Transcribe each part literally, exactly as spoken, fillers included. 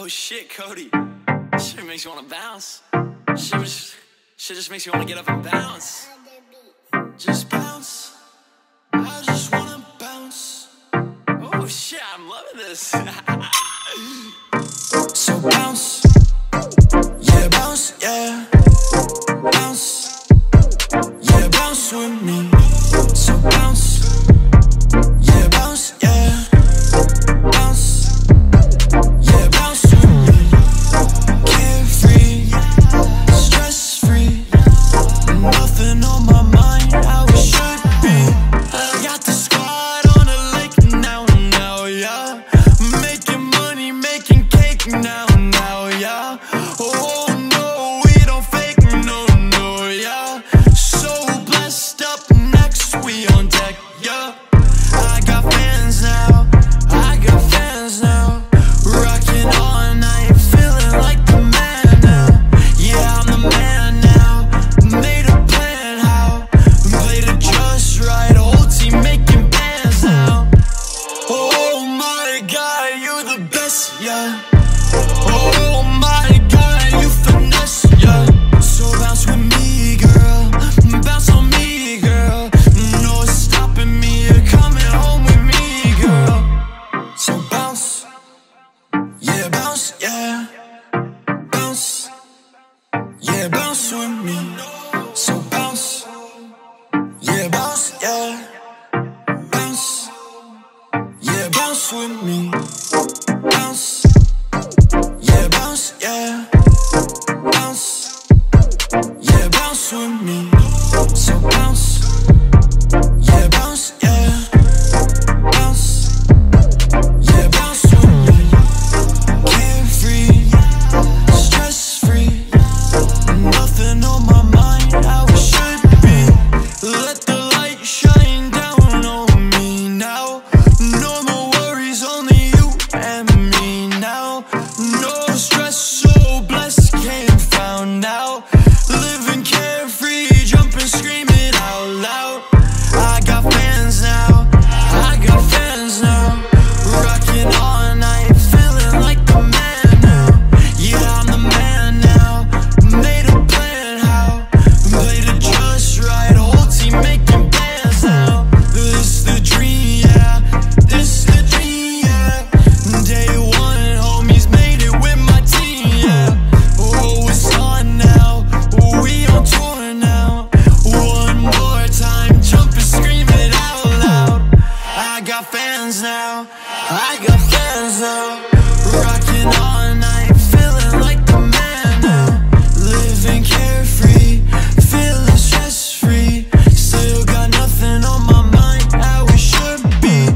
Oh shit, Cody. Shit makes you wanna bounce. Shit, just, shit just makes you wanna get up and bounce. Just bounce. I just wanna bounce. Oh shit, I'm loving this. So bounce. Yeah, bounce, yeah. Bounce. Yeah, bounce with me. So bounce. Yeah, bounce, yeah. Bounce. Yeah, bounce with me. Carefree, stress-free. Nothing on my mind, how it should be. I got the squad on the lake now, now, yeah. Making money, making cake now, now, yeah. Oh no, we don't fake, no, no, yeah. So blessed up next, we on deck, yeah. I got fans now, I got fans now. Rocking all night, feeling like the man now. Yeah, I'm the man now. Made a plan how, played it just right. Whole team making bands now. Oh my God, you the best, yeah. Oh my God, you finesse, yeah. So bounce with me, girl. Bounce on me, girl. No one's stopping me. You're coming home with me, girl. So bounce. Yeah, bounce, yeah. Bounce. Yeah, bounce with me. So bounce. Yeah, bounce, yeah. Bounce. Yeah, bounce with me. Bounce. Yeah, bounce, yeah. Bounce. Yeah, bounce with me. So bounce. Yeah, bounce, yeah. Bounce. Yeah, bounce with me. Carefree, stress-free. Nothing on my mind, how it should be. Let the light shine down on me now. No more worries, only you and me now. No stress, so blessed, can't found now. Living carefree, jumping, screaming out loud. I got fans now, I got fans now. Rocking all night, feeling like the man now. Yeah, I'm the man now. Made a plan how, played it just right. Whole team making bands now. This the dream, yeah. This the dream, yeah. Day one, homies made it with my team, yeah. Oh, it's on now. We on tour now. One more time, jumping, screaming out loud. I got fans now. I got fans now. Rocking all night, feeling like the man now. Living carefree, feeling stress-free. Still got nothing on my mind, how it should be.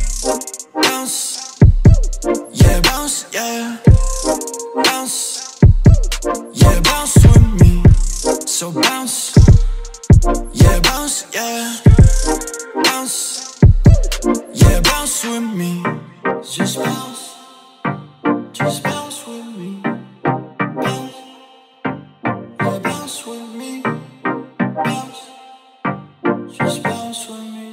Bounce. Yeah, bounce, yeah. Bounce. Yeah, bounce with me. So bounce. Yeah, bounce, yeah. Bounce. Yeah, bounce with me. Just bounce. Just bounce with me. Bounce. Yeah, bounce with me. Bounce. Just bounce with me.